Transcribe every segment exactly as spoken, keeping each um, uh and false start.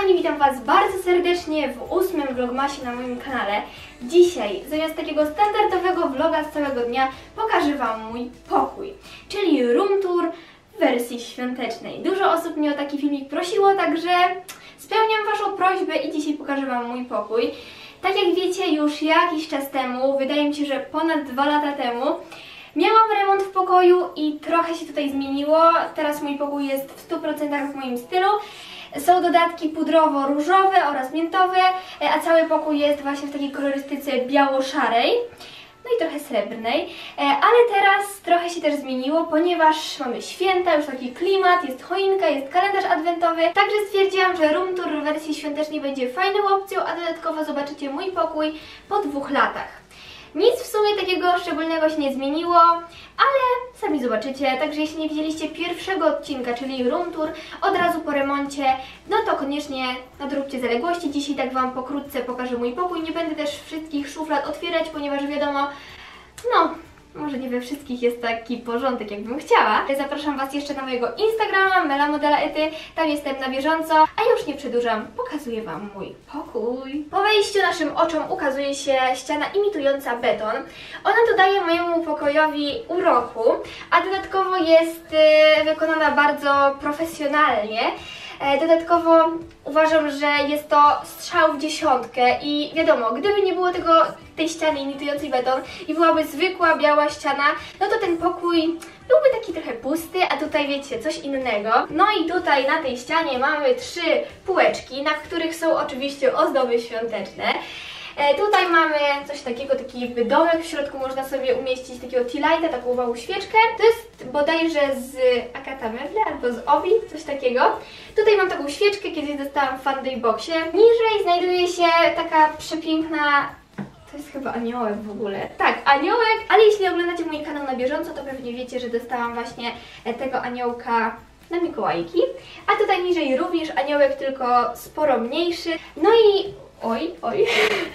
kochani, witam Was bardzo serdecznie w ósmym vlogmasie na moim kanale. Dzisiaj, zamiast takiego standardowego vloga z całego dnia, pokażę Wam mój pokój, czyli room tour w wersji świątecznej. Dużo osób mnie o taki filmik prosiło, także spełniam Waszą prośbę i dzisiaj pokażę Wam mój pokój. Tak jak wiecie, już jakiś czas temu, wydaje mi się, że ponad dwa lata temu, miałam remont w pokoju i trochę się tutaj zmieniło. Teraz mój pokój jest w stu procentach w moim stylu. Są dodatki pudrowo-różowe oraz miętowe, a cały pokój jest właśnie w takiej kolorystyce biało-szarej, no i trochę srebrnej. Ale teraz trochę się też zmieniło, ponieważ mamy święta, już taki klimat, jest choinka, jest kalendarz adwentowy. Także stwierdziłam, że room tour w wersji świątecznej będzie fajną opcją, a dodatkowo zobaczycie mój pokój po dwóch latach. Nic w sumie takiego szczególnego się nie zmieniło, ale sami zobaczycie. Także jeśli nie widzieliście pierwszego odcinka, czyli room tour, od razu po remoncie, no to koniecznie nadróbcie zaległości. Dzisiaj tak Wam pokrótce pokażę mój pokój. Nie będę też wszystkich szuflad otwierać, ponieważ wiadomo, no... może nie we wszystkich jest taki porządek, jakbym chciała. Zapraszam Was jeszcze na mojego Instagrama, Mela Modela Ety, tam jestem na bieżąco, a już nie przedłużam, pokazuję Wam mój pokój. Po wejściu naszym oczom ukazuje się ściana imitująca beton. Ona dodaje mojemu pokojowi uroku, a dodatkowo jest yy, wykonana bardzo profesjonalnie. Dodatkowo uważam, że jest to strzał w dziesiątkę i wiadomo, gdyby nie było tego, tej ściany imitującej beton i byłaby zwykła biała ściana, no to ten pokój byłby taki trochę pusty, a tutaj wiecie, coś innego. No i tutaj na tej ścianie mamy trzy półeczki, na których są oczywiście ozdoby świąteczne. E, tutaj mamy coś takiego, taki jakby domek, w środku można sobie umieścić takiego tea lighta, taką małą świeczkę. To jest bodajże z Agata Meble albo z Obi, coś takiego. Tutaj mam taką świeczkę, kiedyś dostałam w Funday Boxie. Niżej znajduje się taka przepiękna... to jest chyba aniołek w ogóle. Tak, aniołek, ale jeśli oglądacie mój kanał na bieżąco, to pewnie wiecie, że dostałam właśnie tego aniołka na Mikołajki. A tutaj niżej również aniołek, tylko sporo mniejszy. No i... Oj, oj.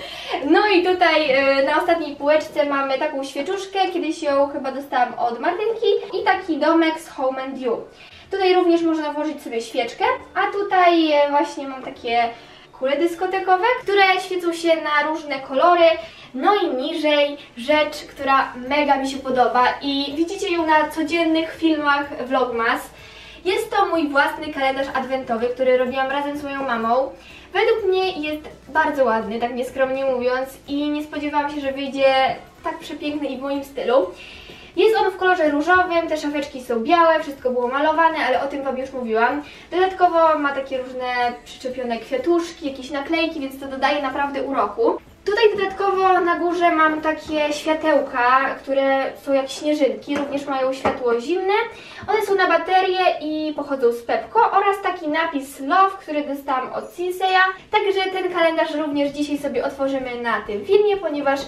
No i tutaj y, na ostatniej półeczce mamy taką świeczuszkę, kiedyś ją chyba dostałam od Martynki i taki domek z Home and You. Tutaj również można włożyć sobie świeczkę, a tutaj y, właśnie mam takie kule dyskotekowe, które świecą się na różne kolory. No i niżej rzecz, która mega mi się podoba i widzicie ją na codziennych filmach Vlogmas. Jest to mój własny kalendarz adwentowy, który robiłam razem z moją mamą. Według mnie jest bardzo ładny, tak nieskromnie mówiąc, i nie spodziewałam się, że wyjdzie tak przepiękny i w moim stylu. Jest on w kolorze różowym, te szafeczki są białe, wszystko było malowane, ale o tym Wam już mówiłam. Dodatkowo ma takie różne przyczepione kwiatuszki, jakieś naklejki, więc to dodaje naprawdę uroku. Tutaj dodatkowo na górze mam takie światełka, które są jak śnieżynki, również mają światło zimne. One są na baterię i pochodzą z Pepco oraz taki napis Love, który dostałam od Sinseya. Także ten kalendarz również dzisiaj sobie otworzymy na tym filmie, ponieważ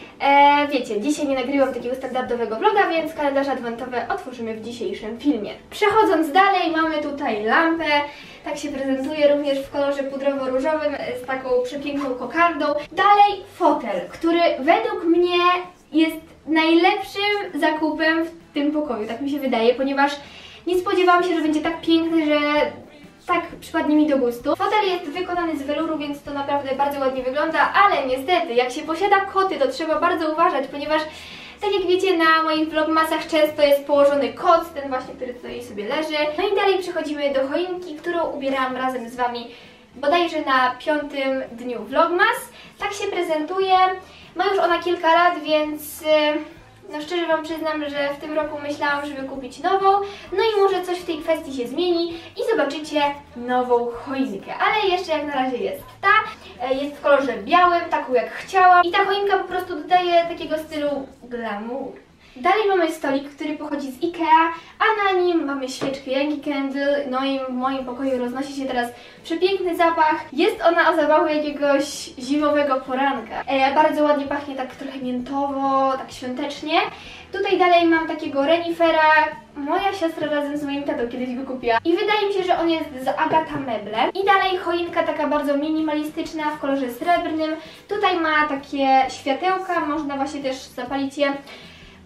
e, wiecie, dzisiaj nie nagrywam takiego standardowego vloga, więc kalendarz adwentowy otworzymy w dzisiejszym filmie. Przechodząc dalej, mamy tutaj lampę. Tak się prezentuje, również w kolorze pudrowo-różowym z taką przepiękną kokardą. Dalej fotel, który według mnie jest najlepszym zakupem w tym pokoju, tak mi się wydaje, ponieważ nie spodziewałam się, że będzie tak piękny, że tak przypadnie mi do gustu. Fotel jest wykonany z weluru, więc to naprawdę bardzo ładnie wygląda, ale niestety, jak się posiada koty, to trzeba bardzo uważać, ponieważ tak jak wiecie, na moich vlogmasach często jest położony kot, ten właśnie, który tutaj sobie leży. No i dalej przechodzimy do choinki, którą ubierałam razem z Wami bodajże na piątym dniu vlogmas. Tak się prezentuje. Ma już ona kilka lat, więc no szczerze Wam przyznam, że w tym roku myślałam, żeby kupić nową. No i może coś w tej kwestii się zmieni i zobaczycie nową choinkę. Ale jeszcze jak na razie jest ta. Jest w kolorze białym, taką jak chciałam. I ta choinka po prostu dodaje takiego stylu glamour. Dalej mamy stolik, który pochodzi z Ikea, a na nim mamy świeczkę Yankee Candle. No i w moim pokoju roznosi się teraz przepiękny zapach. Jest ona o zapachu jakiegoś zimowego poranka. E, bardzo ładnie pachnie, tak trochę miętowo, tak świątecznie. Tutaj dalej mam takiego renifera. Moja siostra razem z moim tatą kiedyś go kupiła. I wydaje mi się, że on jest z Agata Meble. I dalej choinka taka bardzo minimalistyczna w kolorze srebrnym. Tutaj ma takie światełka, można właśnie też zapalić je.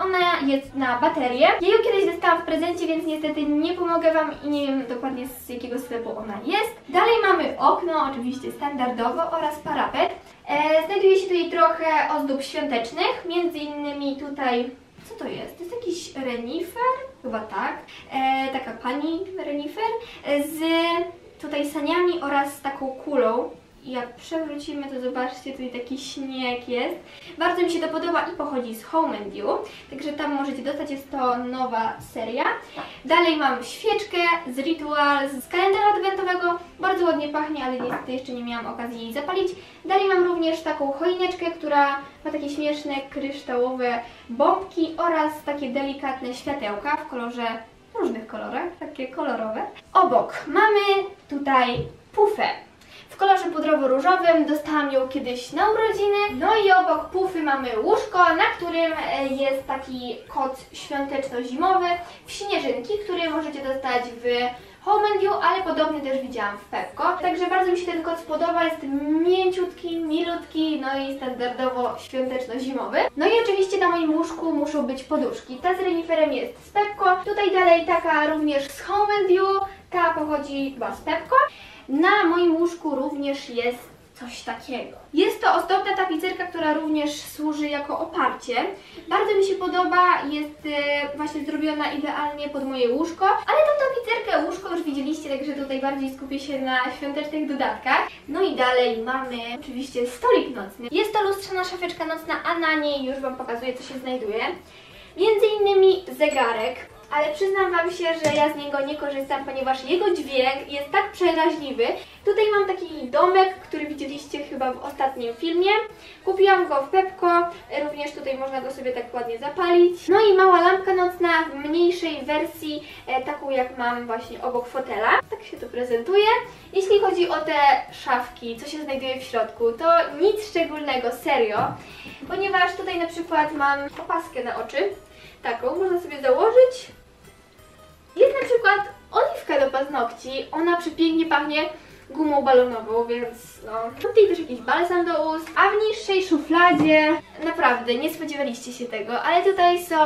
Ona jest na baterię. Ja ją kiedyś dostałam w prezencie, więc niestety nie pomogę Wam i nie wiem dokładnie z jakiego sklepu ona jest. Dalej mamy okno, oczywiście standardowo, oraz parapet. E, znajduje się tutaj trochę ozdób świątecznych, między innymi tutaj... Co to jest? To jest jakiś renifer? Chyba tak. E, taka pani renifer e, z tutaj saniami oraz taką kulą. I jak przewrócimy, to zobaczcie, tutaj taki śnieg jest. Bardzo mi się to podoba i pochodzi z Home and You, także tam możecie dostać, jest to nowa seria. Dalej mam świeczkę z Ritual, z kalendarza adwentowego. Bardzo ładnie pachnie, ale niestety jeszcze nie miałam okazji jej zapalić. Dalej mam również taką choineczkę, która ma takie śmieszne, kryształowe bombki oraz takie delikatne światełka w kolorze, w różnych kolorach, takie kolorowe. Obok mamy tutaj pufę w kolorze pudrowo-różowym, dostałam ją kiedyś na urodziny. No i obok pufy mamy łóżko, na którym jest taki koc świąteczno-zimowy w śnieżynki, który możecie dostać w Home and You, ale podobny też widziałam w Pepco. Także bardzo mi się ten koc podoba, jest mięciutki, milutki, no i standardowo świąteczno-zimowy. No i oczywiście na moim łóżku muszą być poduszki. Ta z reniferem jest z Pepco, tutaj dalej taka również z Home and You, ta pochodzi chyba z Pepco. Na moim łóżku również jest coś takiego. Jest to ozdobna tapicerka, która również służy jako oparcie. Bardzo mi się podoba, jest e, właśnie zrobiona idealnie pod moje łóżko, ale tą tapicerkę, łóżko już widzieliście, także tutaj bardziej skupię się na świątecznych dodatkach. No i dalej mamy oczywiście stolik nocny. Jest to lustrzana szafeczka nocna, a na niej już Wam pokazuję, co się znajduje. Między innymi zegarek. Ale przyznam Wam się, że ja z niego nie korzystam, ponieważ jego dźwięk jest tak przeraźliwy. Tutaj mam taki domek, który widzieliście chyba w ostatnim filmie. Kupiłam go w Pepco, również tutaj można go sobie tak ładnie zapalić. No i mała lampka nocna w mniejszej wersji, e, taką jak mam właśnie obok fotela. Tak się to prezentuje. Jeśli chodzi o te szafki, co się znajduje w środku, to nic szczególnego, serio. Ponieważ tutaj na przykład mam opaskę na oczy. Taką można sobie założyć. Jest na przykład oliwka do paznokci, ona przepięknie pachnie gumą balonową, więc no. Tutaj też jakiś balsam do ust, a w niższej szufladzie, naprawdę nie spodziewaliście się tego, ale tutaj są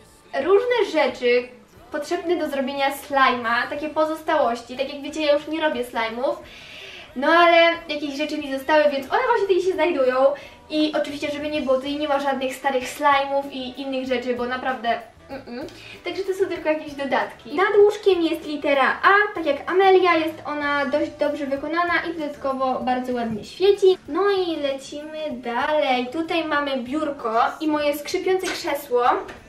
różne rzeczy potrzebne do zrobienia slajma, takie pozostałości. Tak jak wiecie, ja już nie robię slajmów, no ale jakieś rzeczy mi zostały, więc one właśnie tutaj się znajdują. I oczywiście, żeby nie było, tutaj nie ma żadnych starych slajmów i innych rzeczy, bo naprawdę... Mm -mm. Także to są tylko jakieś dodatki. Nad łóżkiem jest litera A, tak jak Amelia, jest ona dość dobrze wykonana i dodatkowo bardzo ładnie świeci. No i lecimy dalej. Tutaj mamy biurko i moje skrzypiące krzesło.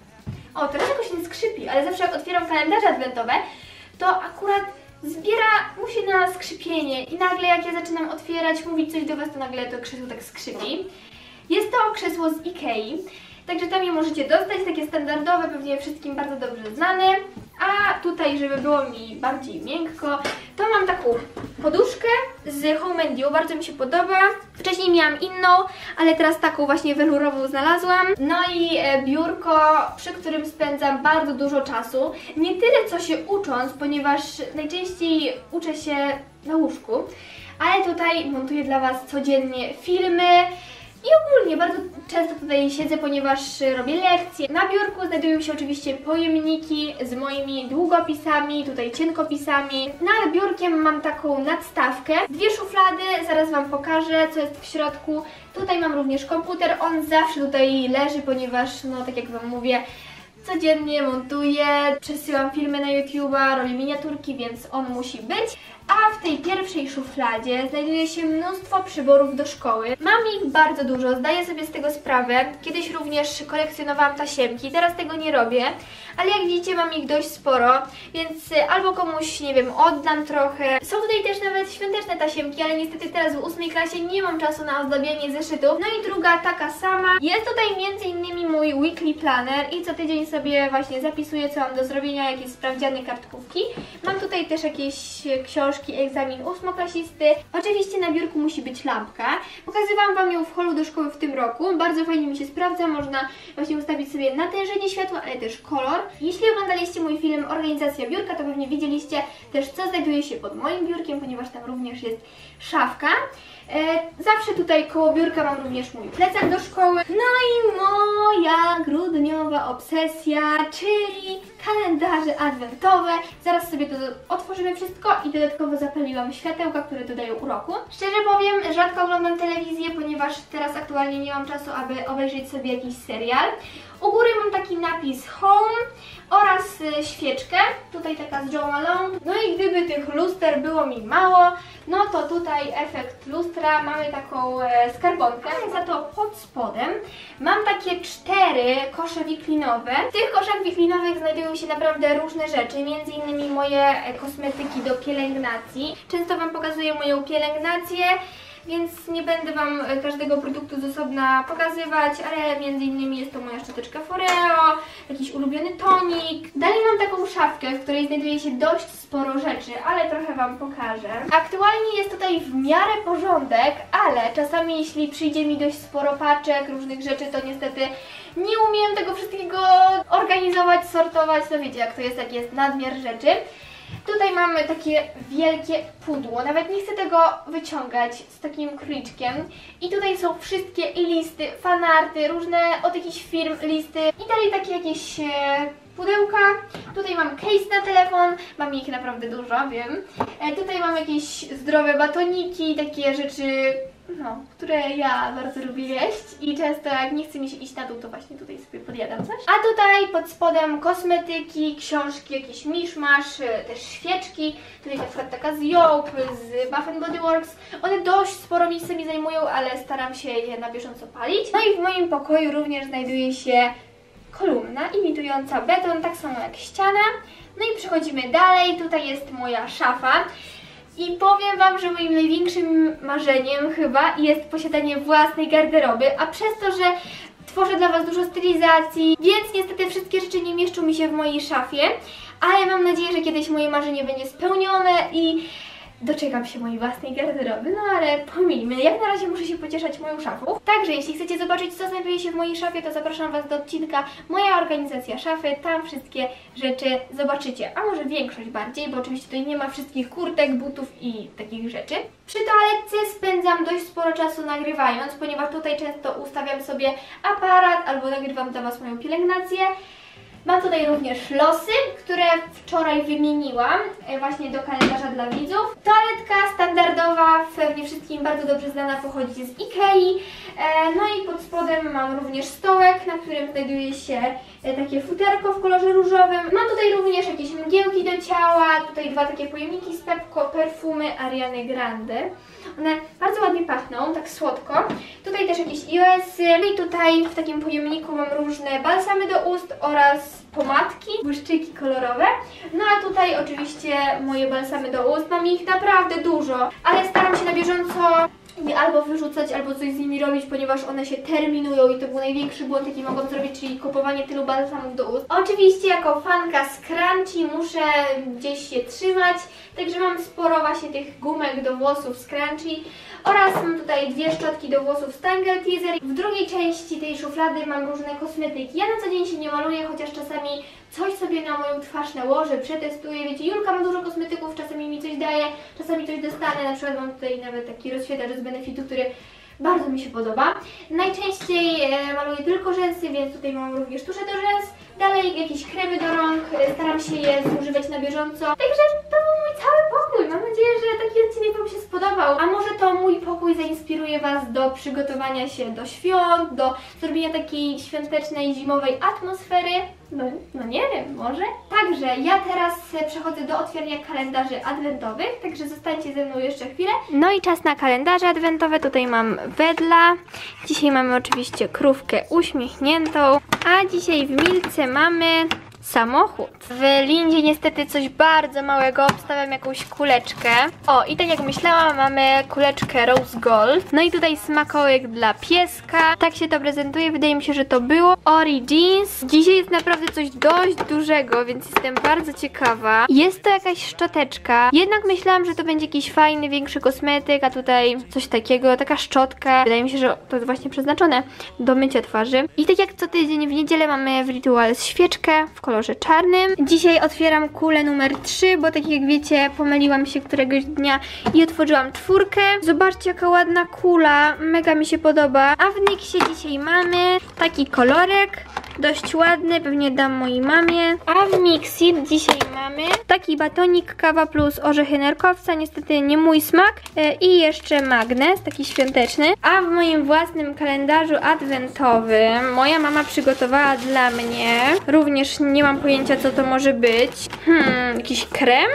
O, teraz jakoś nie skrzypi, ale zawsze jak otwieram kalendarze adwentowe, to akurat zbiera mu się na skrzypienie i nagle jak ja zaczynam otwierać, mówić coś do Was, to nagle to krzesło tak skrzypi. Jest to krzesło z Ikei, także tam je możecie dostać, takie standardowe, pewnie wszystkim bardzo dobrze znane. A tutaj, żeby było mi bardziej miękko, to mam taką poduszkę z Home and You, bardzo mi się podoba. Wcześniej miałam inną, ale teraz taką właśnie welurową znalazłam. No i biurko, przy którym spędzam bardzo dużo czasu. Nie tyle co się ucząc, ponieważ najczęściej uczę się na łóżku, ale tutaj montuję dla Was codziennie filmy. I ogólnie bardzo często tutaj siedzę, ponieważ robię lekcje. Na biurku znajdują się oczywiście pojemniki z moimi długopisami, tutaj cienkopisami. Nad biurkiem mam taką nadstawkę, dwie szuflady, zaraz Wam pokażę, co jest w środku. Tutaj mam również komputer, on zawsze tutaj leży, ponieważ, no tak jak Wam mówię, codziennie montuję, przesyłam filmy na YouTube'a, robię miniaturki, więc on musi być. A w tej pierwszej szufladzie znajduje się mnóstwo przyborów do szkoły. Mam ich bardzo dużo, zdaję sobie z tego sprawę. Kiedyś również kolekcjonowałam tasiemki, teraz tego nie robię, ale jak widzicie mam ich dość sporo, więc albo komuś, nie wiem, oddam trochę. Są tutaj też nawet świąteczne tasiemki, ale niestety teraz w ósmej klasie nie mam czasu na ozdabianie zeszytów. No i druga taka sama. Jest tutaj między innymi mój weekly planner i co tydzień sobie właśnie zapisuję, co mam do zrobienia, jakieś sprawdziany, kartkówki. Mam tutaj też jakieś książki, egzamin ósmoklasisty. Oczywiście na biurku musi być lampka. Pokazywałam Wam ją w holu do szkoły w tym roku. Bardzo fajnie mi się sprawdza, można właśnie ustawić sobie natężenie światła, ale też kolor. Jeśli oglądaliście mój film Organizacja biurka, to pewnie widzieliście też, co znajduje się pod moim biurkiem, ponieważ tam również jest szafka. E, zawsze tutaj koło biurka mam również mój plecak do szkoły. No i moja grudniowa obsesja, czyli kalendarze adwentowe. Zaraz sobie to otworzymy wszystko i dodatkowo zapaliłam światełka, które dodają uroku. Szczerze powiem, rzadko oglądam telewizję, ponieważ teraz aktualnie nie mam czasu, aby obejrzeć sobie jakiś serial. U góry mam taki napis Home oraz y, świeczkę, tutaj taka z Joe Malone. No i gdyby tych luster było mi mało, no to tutaj efekt lustra, mamy taką e, skarbonkę, za to pod spodem mam takie cztery kosze wiklinowe. W tych koszach wiklinowych znajdują się naprawdę różne rzeczy, między innymi moje e, kosmetyki do pielęgnacji. Często Wam pokazuję moją pielęgnację, więc nie będę Wam każdego produktu z osobna pokazywać, ale między innymi jest to moja szczoteczka Foreo, jakiś ulubiony tonik. Dalej mam taką szafkę, w której znajduje się dość sporo rzeczy, ale trochę Wam pokażę. Aktualnie jest tutaj w miarę porządek, ale czasami jeśli przyjdzie mi dość sporo paczek, różnych rzeczy, to niestety nie umiem tego wszystkiego organizować, sortować, no wiecie jak to jest, jak jest nadmiar rzeczy. Tutaj mamy takie wielkie pudło, nawet nie chcę tego wyciągać, z takim króliczkiem. I tutaj są wszystkie i listy, fanarty, różne od jakichś firm listy i dalej takie jakieś e, pudełka. Tutaj mam case na telefon, mam ich naprawdę dużo, wiem. E, tutaj mam jakieś zdrowe batoniki, takie rzeczy, no, które ja bardzo lubię jeść i często jak nie chce mi się iść na dół, to właśnie tutaj sobie podjadam coś. A tutaj pod spodem kosmetyki, książki, jakiś miszmasz, też świeczki. Tutaj na przykład taka z Joop, z Bath and Body Works. One dość sporo miejsca mi zajmują, ale staram się je na bieżąco palić. No i w moim pokoju również znajduje się kolumna imitująca beton, tak samo jak ściana. No i przechodzimy dalej, tutaj jest moja szafa. I powiem Wam, że moim największym marzeniem chyba jest posiadanie własnej garderoby, a przez to, że tworzę dla Was dużo stylizacji, więc niestety wszystkie rzeczy nie mieszczą mi się w mojej szafie, ale mam nadzieję, że kiedyś moje marzenie będzie spełnione i doczekam się mojej własnej garderoby, no ale pomijmy, jak na razie muszę się pocieszać moją szafą. Także jeśli chcecie zobaczyć, co znajduje się w mojej szafie, to zapraszam Was do odcinka Moja organizacja szafy, tam wszystkie rzeczy zobaczycie, a może większość bardziej, bo oczywiście tutaj nie ma wszystkich kurtek, butów i takich rzeczy. Przy toaletce spędzam dość sporo czasu nagrywając, ponieważ tutaj często ustawiam sobie aparat albo nagrywam dla Was moją pielęgnację. Mam tutaj również losy, które wczoraj wymieniłam właśnie do kalendarza dla widzów. Toaletka standardowa, pewnie wszystkim bardzo dobrze znana, pochodzi z Ikei. No i pod spodem mam również stołek, na którym znajduje się takie futerko w kolorze różowym. Mam tutaj również jakieś mgiełki do ciała, tutaj dwa takie pojemniki z Pepco, perfumy Ariany Grande. One bardzo ładnie pachną, tak słodko. Tutaj też jakieś iOS-y. No i tutaj w takim pojemniku mam różne balsamy do ust oraz pomadki, błyszczyki kolorowe. No a tutaj oczywiście moje balsamy do ust. Mam ich naprawdę dużo, ale staram się na bieżąco je albo wyrzucać, albo coś z nimi robić, ponieważ one się terminują i to był największy błąd, jaki mogłam zrobić, czyli kupowanie tylu balsamów do ust. Oczywiście jako fanka Scrunchie muszę gdzieś się trzymać, także mam sporo właśnie tych gumek do włosów Scrunchie oraz mam tutaj dwie szczotki do włosów Tangle Teezer. W drugiej części tej szuflady mam różne kosmetyki. Ja na co dzień się nie maluję, chociaż czasami coś sobie na moją twarz nałożę, przetestuję. Wiecie, Julka ma dużo kosmetyków, czasami mi coś daje, czasami coś dostanę. Na przykład mam tutaj nawet taki rozświetlacz z Benefitu, który bardzo mi się podoba. Najczęściej e, maluję tylko rzęsy, więc tutaj mam również tusze do rzęs. Dalej jakieś kremy do rąk, e, staram się je zużywać na bieżąco. Także to był mój cały pokój. Mam nadzieję, że taki odcinek Wam się spodobał. A może to mój pokój zainspiruje Was do przygotowania się do świąt, do zrobienia takiej świątecznej, zimowej atmosfery. No, no nie wiem, może? Także ja teraz przechodzę do otwierania kalendarzy adwentowych, także zostańcie ze mną jeszcze chwilę. No i czas na kalendarze adwentowe. Tutaj mam wedla. Dzisiaj mamy oczywiście krówkę uśmiechniętą, a dzisiaj w Milce mamy samochód. W Lindzie niestety coś bardzo małego, obstawiam jakąś kuleczkę. O, i tak jak myślałam, mamy kuleczkę Rose Gold. No i tutaj smakołyk dla pieska. Tak się to prezentuje, wydaje mi się, że to było Origins. Dzisiaj jest naprawdę coś dość dużego, więc jestem bardzo ciekawa. Jest to jakaś szczoteczka. Jednak myślałam, że to będzie jakiś fajny, większy kosmetyk, a tutaj coś takiego, taka szczotka. Wydaje mi się, że to jest właśnie przeznaczone do mycia twarzy. I tak jak co tydzień w niedzielę mamy w Rituals świeczkę w kolorze czarnym. Dzisiaj otwieram kulę numer trzy, bo tak jak wiecie, pomyliłam się któregoś dnia i otworzyłam czwórkę. Zobaczcie, jaka ładna kula, mega mi się podoba. A w Nixie dzisiaj mamy taki kolorek, dość ładny, pewnie dam mojej mamie. A w Mixit dzisiaj mamy taki batonik kawa plus orzechy nerkowca, niestety nie mój smak. I jeszcze magnes, taki świąteczny. A w moim własnym kalendarzu adwentowym moja mama przygotowała dla mnie, również nie mam pojęcia, co to może być. Hmm, jakiś krem?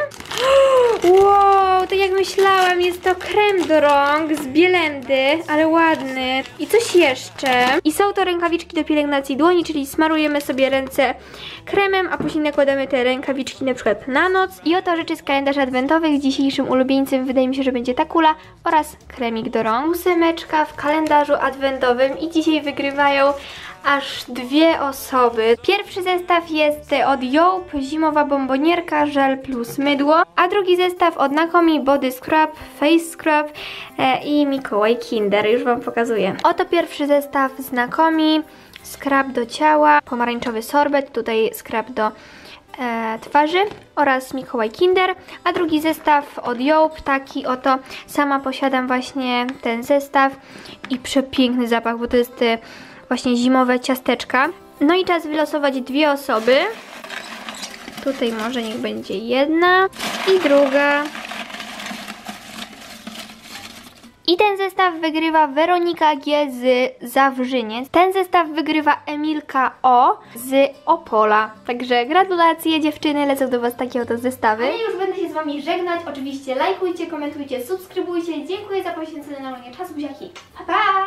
Wow, tak jak myślałam, jest to krem do rąk z Bielendy, ale ładny. I coś jeszcze. I są to rękawiczki do pielęgnacji dłoni, czyli smarujemy sobie ręce kremem, a później nakładamy te rękawiczki na przykład na noc. I oto rzeczy z kalendarzy adwentowych. Dzisiejszym ulubieńcem wydaje mi się, że będzie ta kula oraz kremik do rąk. Ósemeczka w kalendarzu adwentowym i dzisiaj wygrywają aż dwie osoby. Pierwszy zestaw jest od Joop, zimowa bombonierka, żel plus mydło, a drugi zestaw od Nakomi, body scrub, face scrub e, i Mikołaj Kinder. Już wam pokazuję. Oto pierwszy zestaw z Nakomi, scrub do ciała, pomarańczowy sorbet, tutaj scrub do e, twarzy oraz Mikołaj Kinder, a drugi zestaw od Joop, taki oto. Sama posiadam właśnie ten zestaw i przepiękny zapach, bo to jest e, właśnie zimowe ciasteczka. No i czas wylosować dwie osoby. Tutaj może niech będzie jedna i druga. I ten zestaw wygrywa Weronika G z Zawrzyniec. Ten zestaw wygrywa Emilka O z Opola. Także gratulacje dziewczyny, lecą do was takie oto zestawy. A ja już będę się z wami żegnać. Oczywiście lajkujcie, komentujcie, subskrybujcie. Dziękuję za poświęcone na mnie czasu. Buziaki. Pa, pa!